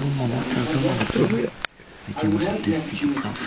zoom. Vediamo se testi prof.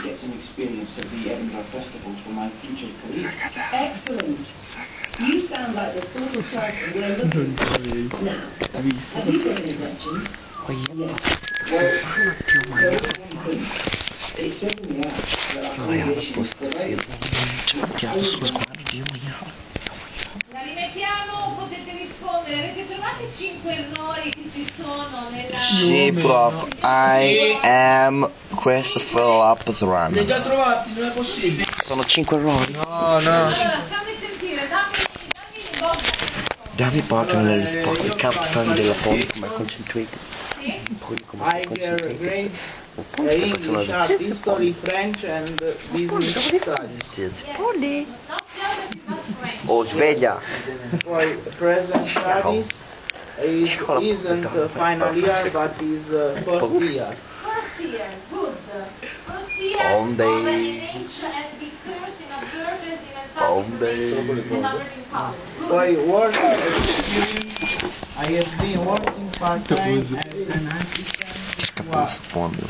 Ci ha tirato sullo sguardo di La rimettiamo, potete rispondere. Avete trovato i 5 errori che ci sono nella... Sì, prof. I am Christopher Lapazran. Li hai già trovati, non è possibile. Sono 5 errori. No. Allora, fammi sentire, dammi il Dammi Bogdan nelle risposte. Il capitano della Ponte come concentrated. Sì? Poi come si concentrated. English, art, history, French and business studies. Oh, sveglia! Poi present studies isn't final year but is first year. First year, good. First year On day. of an age and the curse in observance in On day. and numbered in column. Good. Poi work experience. I have been working part-time as an assistant. Capisco, quando.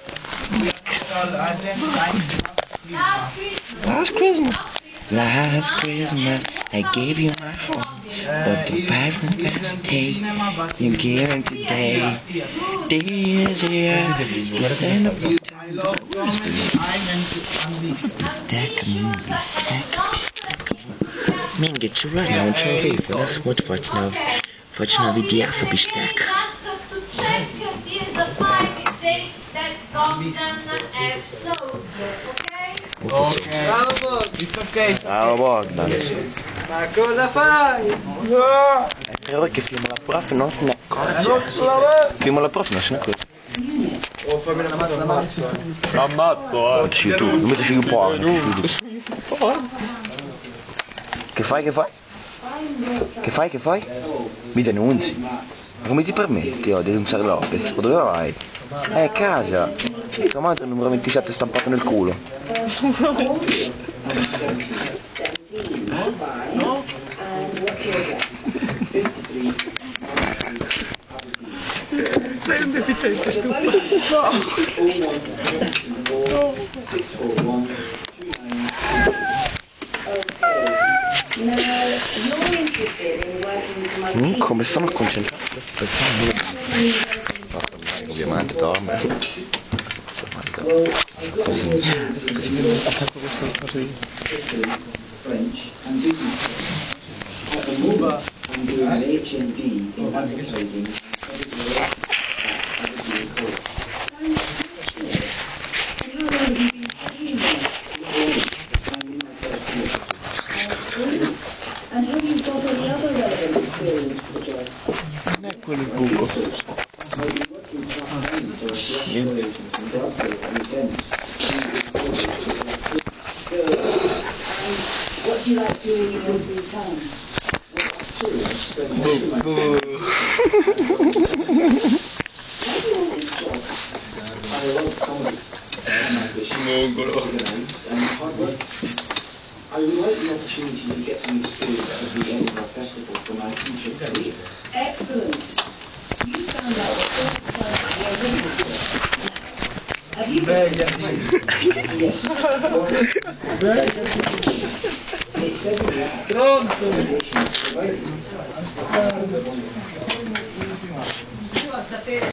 Last Christmas. Last Christmas, I gave you my heart, but the vibrant best day you gave today. This year, you send up a Minge, ci vuole, non ce l'avevo, adesso poi faccio una video su bistecca. Ciao Bogdan. Ma cosa fai? È però che filma la prof non se ne accorge. Filma la prof non se ne accorge. Oh, fammi una mazza. L'ammazzo, Mettici tu, non mettici un po'. Che fai? Mi denunzi. Ma come ti permetti di denunciare Lopez? O dove vai? Casa. Tua madre il numero 27 stampato nel culo. Sei un deficiente stupido. Come sono concentrato queste persone? Ovviamente dorme. Così. Non è quello il buco. Niente. Mongolo. I would like the opportunity to get some experience at the Edinburgh Festival for my future career. Excellent. You found out the first side of your business. Have you Pronto?